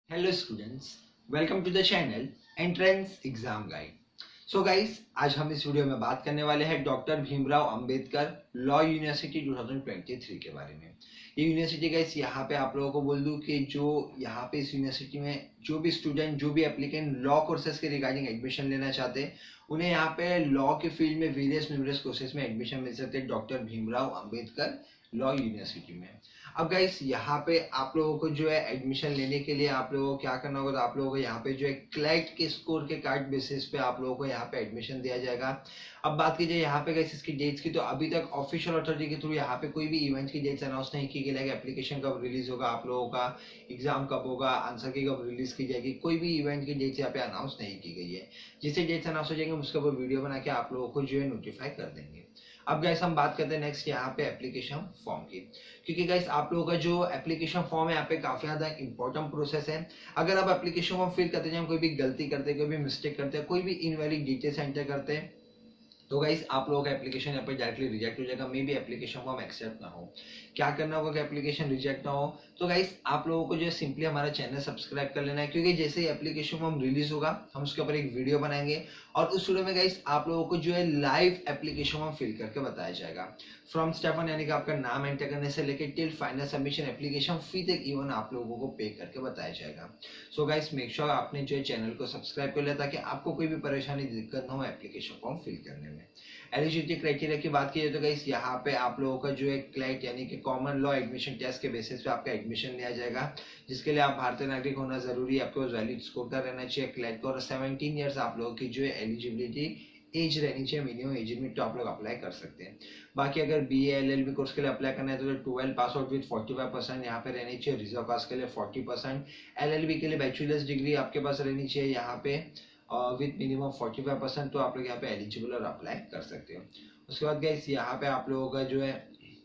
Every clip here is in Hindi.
Hello students, welcome to the channel entrance exam guide. So guys, आज हम इस वीडियो में बात करने वाले हैं doctor Bhimrao Ambedkar law university 2023 के बारे में। ये यूनिवर्सिटी गाइस, यहाँ पे आप लोगों को बोल दूं कि जो यहाँ पे इस यूनिवर्सिटी में जो भी स्टूडेंट जो भी एप्लीकेंट लॉ कोर्सेज के रिगार्डिंग एडमिशन लेना चाहते हैं, उन्हें यहाँ पे लॉ के फील्ड में वेरियस न्यूमरस कोर्सेज में एडमिशन मिल सकते हैं doctor Bhimrao Ambedkar law university में। अब गाइस, यहाँ पे आप लोगों को जो है एडमिशन लेने के लिए आप लोगों को क्या करना होगा, तो आप लोगों को यहाँ पे जो है क्लैट के स्कोर के कार्ड बेसिस पे आप लोगों को यहाँ पे एडमिशन दिया जाएगा। अब बात कीजिए यहाँ पे गाइस इसकी डेट्स की, तो अभी तक ऑफिशियल अथॉरिटी के थ्रू यहाँ पे कोई भी इवेंट की डेट्स अनाउंस नहीं की गई है। एप्लीकेशन कब रिलीज होगा, आप लोगों का एग्जाम कब होगा, आंसर की कब रिलीज की जाएगी, कोई भी इवेंट की डेट्स यहाँ पे अनाउंस नहीं की गई है। जिससे डेट्स अनाउंस हो जाएंगे उसके ऊपर वीडियो बना के आप लोगों को जो है नोटिफाई कर देंगे। अब गाइस हम बात करते हैं नेक्स्ट यहाँ पे एप्लीकेशन फॉर्म की, क्योंकि गाइस आप लोगों का जो एप्लीकेशन फॉर्म है यहाँ पे काफी ज्यादा इंपॉर्टेंट प्रोसेस है। अगर आप एप्लीकेशन फॉर्म फिल करते हैं, कोई भी गलती करते हैं, कोई भी मिस्टेक करते हैं, कोई भी इनवैलिड डिटेल्स एंटर करते हैं, तो गाइस आप लोगों का एप्लीकेशन यहाँ पे डायरेक्टली रिजेक्ट हो जाएगा। Maybe application form accept ना हो। क्या करना होगा कि एप्लीकेशन रिजेक्ट ना हो, तो गाइस आप लोगों को जो है सिंपली हमारा चैनल सब्सक्राइब कर लेना है, क्योंकि जैसे ही एप्लीकेशन फॉर्म रिलीज होगा हम उसके ऊपर एक वीडियो बनाएंगे और उस वीडियो में गाइस आप लोगों को जो है लाइव एप्लीकेशन फॉर्म फिल करके बताया जाएगा। फ्रॉम स्टेप वन, यानी कि आपका नाम एंटर करने से लेकर till final submission application fee तक इवन आप लोगों को पे करके बताया जाएगा। सो गाइस मेक श्योर आपने जो है चैनल को सब्सक्राइब कर लिया, ताकि आपको कोई भी परेशानी दिक्कत ना हो एप्लीकेशन फॉर्म फिल करने में। एलिजिबिलिटी क्राइटेरिया की बात की तो गाइस यहाँ पे आप लोगों का जो है क्लैट यानी कि कॉमन लॉ एडमिशन टेस्ट के बेसिस पे आपका एडमिशन लिया जाएगा, जिसके लिए आप भारतीय नागरिक होना जरूरी है, आपके पास वैलिड स्कोर का रहना चाहिए क्लैट का, और 17 ईयर्स आप लोगों की जो है एलिजिबिलिटी एज रहनी चाहिए, मिनिमम एज लिमिट तो आप लोग अप्लाई कर सकते हैं। बाकी अगर BA LLB कोर्स के लिए अप्लाई करना है तो 12 पास आउट विद 45% यहाँ पे रहनी चाहिए, रिजर्व कास्ट के लिए 40%, LLB के लिए बैचलर्स डिग्री आपके पास रहनी चाहिए यहाँ पे विद मिनिमम 45%, तो आप लोग यहाँ पे एलिजिबल और अप्लाई कर सकते हो। उसके बाद गाइस यहाँ पे आप लोगों का जो है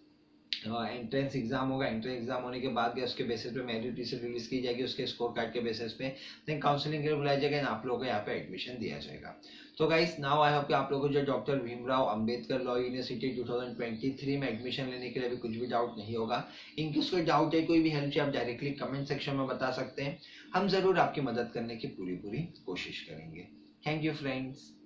एंट्रेंस एग्जाम होगा। एंट्रेंस एग्जाम होने के बाद उसके बेसिस पे मेरिट लिस्ट रिलीज की जाएगी, उसके स्कोर कार्ड के बेसिस पे देन काउंसलिंग के लिए बुलाया जाएगा, आप लोगों को यहाँ पे एडमिशन दिया जाएगा। तो गाइस नाउ आई होप कि आप लोगों को जो doctor Bhimrao Ambedkar law university 2023 में एडमिशन लेने के लिए अभी कुछ भी डाउट नहीं होगा। इनकेस कोई डाउट है, कोई भी हेल्प चाहिए, आप डायरेक्टली कमेंट सेक्शन में बता सकते हैं। हम जरूर आपकी मदद करने की पूरी कोशिश करेंगे। Thank you friends.